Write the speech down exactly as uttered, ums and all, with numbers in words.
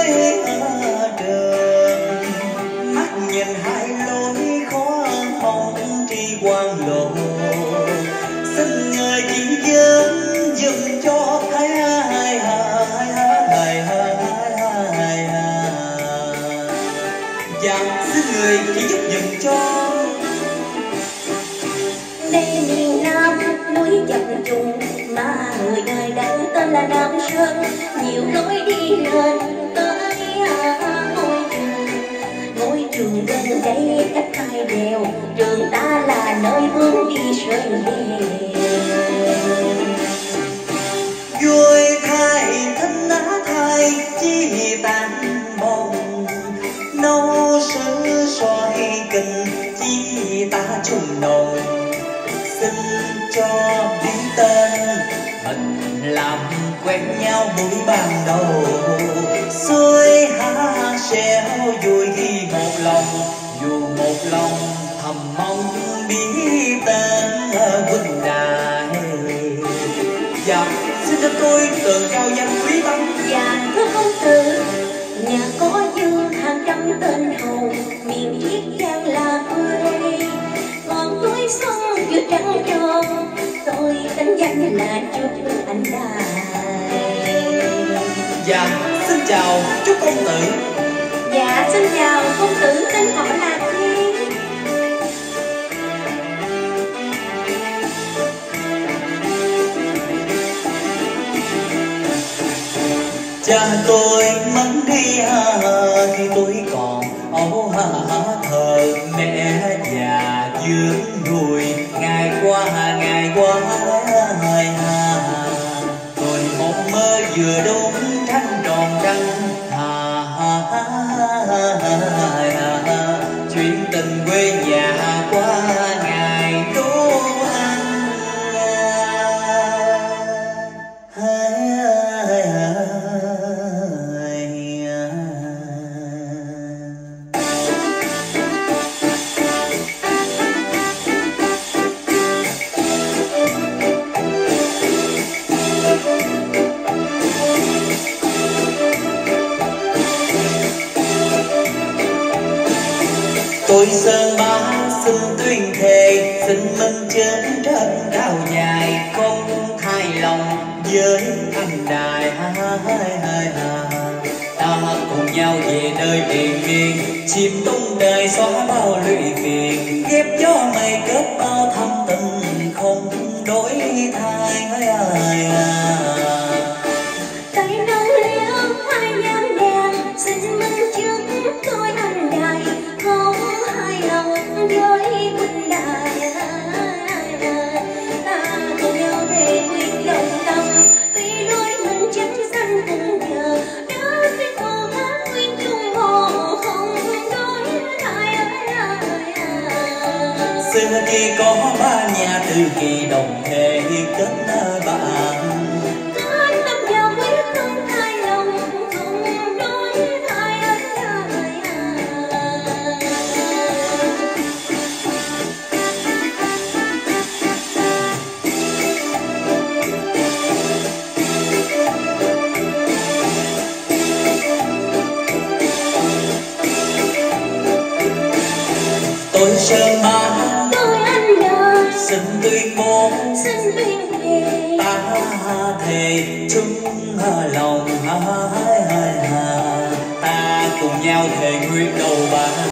trường, mắt nhìn hai lối khó mong tri quan lộ. Xin người chỉ dẫn dùm cho hai hai hai hai hai hai. Dạ xin người chỉ giúp dùm cho. Đây miền Nam núi chập trùng mà người đời đây tên là Nam Sơn, nhiều lối đi lên tới ngôi trường. Ngôi trường gần đây cách hai đèo, trường ta là nơi bước đi sơn đèo. Vui thay thân á thay chi tàn bồng, nấu sứ xoay kinh chi ta chung nồng. Xin cho biết tên mình làm quen nhau buổi ban đầu, xuôi há xéo vui ghi một lòng, dù một lòng thầm mong biết tên huynh đài. Dạ xin cho tôi tự cao danh quý tánh. Dạ thưa công tử, nhà có dương hàng trăm tên hầu, miền Triết Giang là quê. Còn tôi sống giữa trăng tròn, tôi tên danh là Trúc Anh Đài. Dạ xin chào Trúc công tử. Dạ xin chào công tử, tên họ là gì? Cha tôi mất đi khi tôi còn ấu thơ, mẹ già dưỡng nuôi ngày qua ngày qua. Tôi một mơ vừa đúng trăng tròn trăng, chuyện tình quê nhà qua ngày đố ăn. Tôi sơn bá xin tuyên thề, xin minh trên trên cao dài, không thay lòng với anh đài. Ta cùng nhau về nơi biển miền, chim tung đời xóa bao lụy phiền, ghép gió mây kết bao thâm tình không đổi thay. Tay nâng liễu hai nhang đèn, xin minh trước tôi anh đài, không hài lòng với huynh đài. Ta cùng nhau về nguyện đồng tâm, tuy đôi mình chẳng xanh cùng giờ, đã biết cô hát nguyên chung hồ không đổi thay. Xưa kia có ba nhà từ kỳ đồng thể kết bạn, Kết tâm giao quyết không thay lòng không đổi thay. tôi sơn bá Tôi anh đợi xin tuyên bố, xin tuyên thề, ta thề chung lòng. Ta cùng nhau thề nguyện đầu bạc.